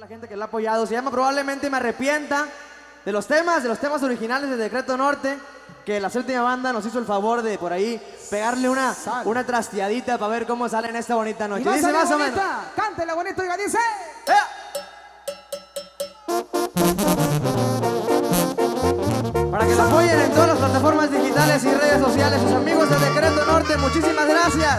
la gente que la ha apoyado. Se llama Probablemente Me Arrepienta. De los temas originales de Decreto Norte, que la séptima banda nos hizo el favor de por ahí pegarle una trasteadita para ver cómo sale en esta bonita noche. Y Dice más o menos. Cántela bonito, diga, dice. Para que la apoyen en todas las plataformas digitales y redes sociales, sus amigos de Decreto Norte, muchísimas gracias.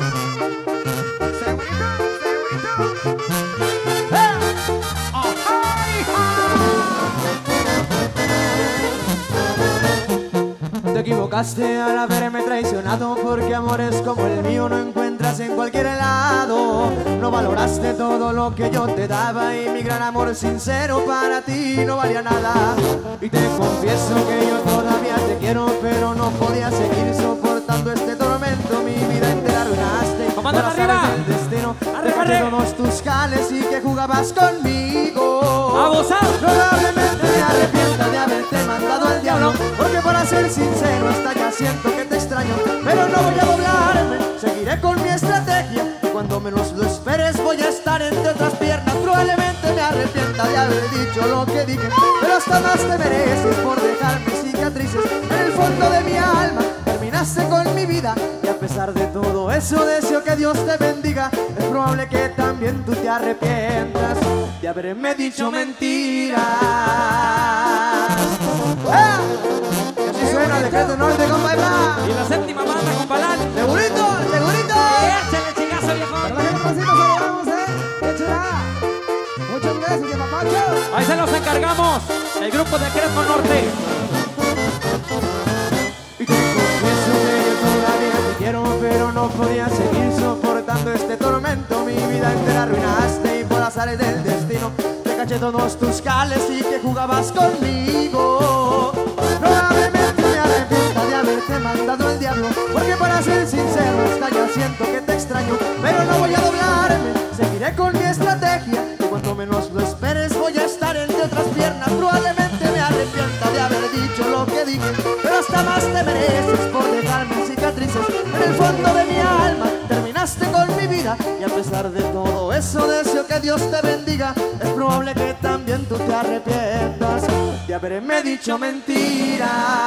Te equivocaste al haberme traicionado, porque amores como el mío no encuentras en cualquier lado. No valoraste todo lo que yo te daba y mi gran amor sincero para ti no valía nada. Y te confieso que yo todavía te quiero, pero no podía seguir soportando este tormento. Mi vida entera arruinaste y por azares del destino dejaste todos tus cales y que jugabas conmigo. Probablemente me arrepienta de haberte mandado al diablo, porque para ser sincero hasta ya siento que te extraño, pero no voy a doblarme, seguiré con mi estrategia y cuando menos lo esperes voy a estar entre otras piernas. Probablemente me arrepienta de haber dicho lo que dije, pero hasta más te mereces por dejarme cicatrices en el fondo de mi alma. Terminaste con mi vida y a pesar de todo eso deseo que Dios te bendiga. Es probable que también tú te arrepientas de haberme dicho mentiras. Suena Decreto Norte, compa Eva. Y la séptima banda, compa Lan. Segurito, segurito. Échale chingazo, viejo. Para que nos saludamos, ¡Qué chula! Muchas gracias, mi papacho. Ahí se los encargamos. El grupo Decreto Norte. Y te confieso que yo todavía te quiero, pero no podía seguir soportando este tormento. Mi vida entera arruinaste y por azares del destino te caché todos tus cales y que jugabas conmigo. Probablemente me arrepienta de haberte mandado el diablo, porque para ser sincero hasta ya siento que te extraño, pero no voy a doblarme, seguiré con mi estrategia y cuando menos lo esperes voy a estar entre otras piernas. Probablemente me arrepienta de haber dicho lo que dije, pero hasta más te mereces por dejarme cicatrices en el fondo de mi alma. Terminaste con mi vida y a pesar de todo eso deseo que Dios te bendiga. Es probable que también tú te arrepientas de haberme dicho mentiras.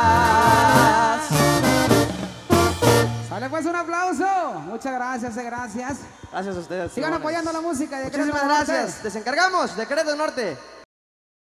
Sale pues un aplauso. Muchas gracias, gracias. Gracias a ustedes. Sigan apoyando la música de Decreto Muchísimas Norte. gracias. Les encargamos Decreto Norte.